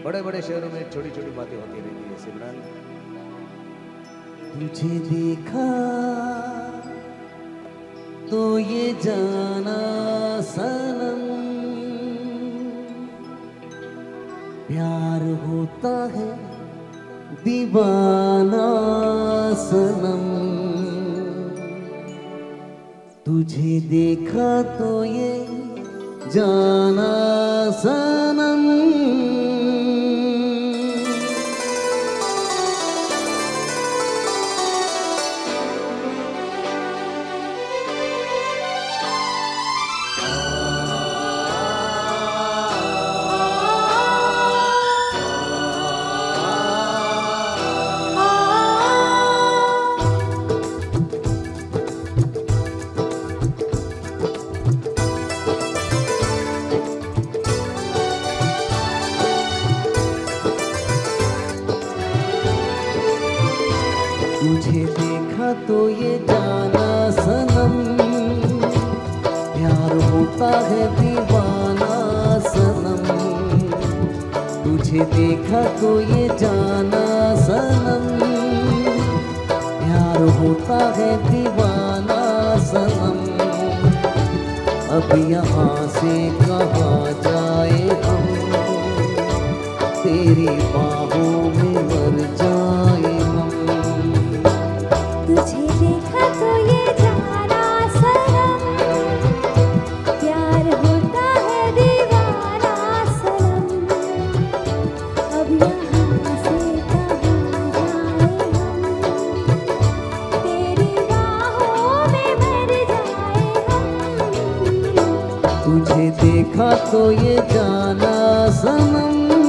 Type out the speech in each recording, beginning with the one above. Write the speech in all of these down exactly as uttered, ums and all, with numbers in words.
बड़े बड़े शहरों में छोटी छोटी बातें होती रहती है। सिमरन, तुझे देखा तो ये जाना सनम, प्यार होता है दीवाना सनम। तुझे देखा तो ये जाना सनम, तुझे देखा तो ये जाना सनम, प्यार होता है दीवाना सनम। तुझे देखा तो ये जाना सनम, प्यार होता है दीवाना सनम। अब यहाँ से कहाँ जाए हम, तेरी बाहों में मर जाए हम। तुझे देखा तो ये जाना सनम, प्यार होता है दीवाना सनम। अब यहाँ से कहाँ जाए हम, तेरी बाहों में मर जाए हम। तुझे देखा तो ये जाना सनम,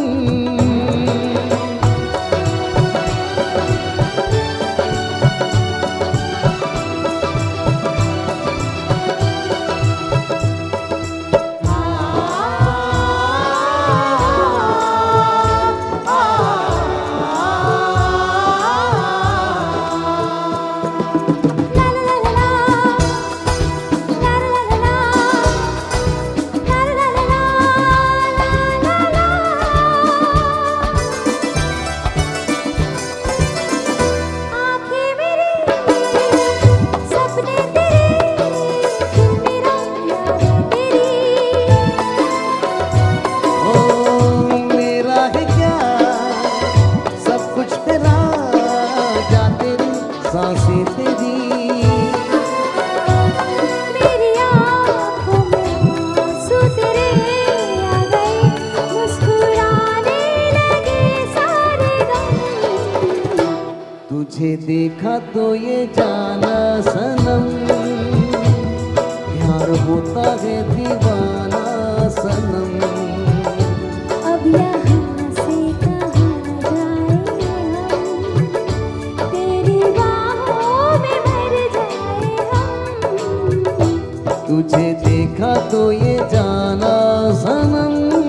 सांसें तेरी मेरी आँखों में आंसू तेरे आ गए, मुस्कुराने लगे सारे गम। तुझे देखा तो ये जाना सनम, प्यार होता है दीवाना सनम। अब यहाँ से कहाँ जाए हम, तेरी बाहों में मर जाए हम। तुझे देखा तो ये जाना सनम।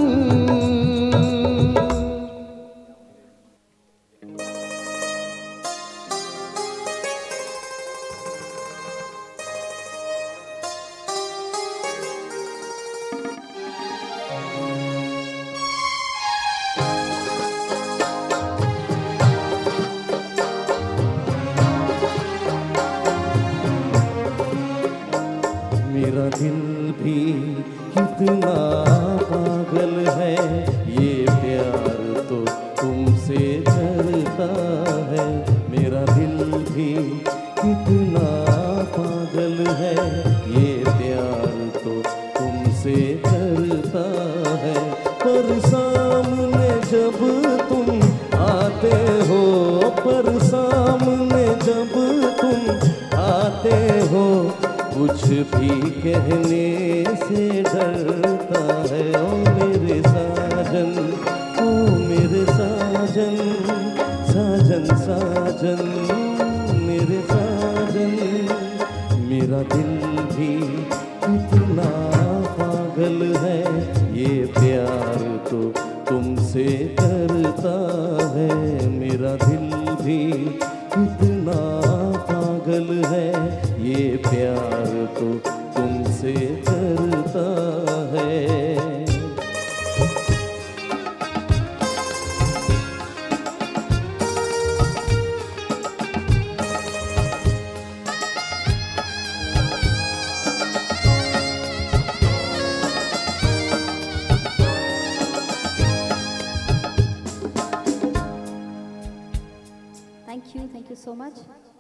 मेरा दिल भी कितना पागल है, ये प्यार तो तुमसे डरता है। मेरा दिल भी कितना पागल है, ये प्यार तो तुमसे डरता है। पर सामने जब तुम आते हो, पर सामने जब तुम आते हो, कुछ भी कहने से डरता है। ओ मेरे साजन, ओ मेरे साजन, साजन साजन मेरे साजन। मेरा दिल भी कितना पागल है, ये प्यार तो तुमसे डरता है। मेरा दिल भी कितना पागल है, ये प्यार तो तुमसे डरता है। Thank you so much.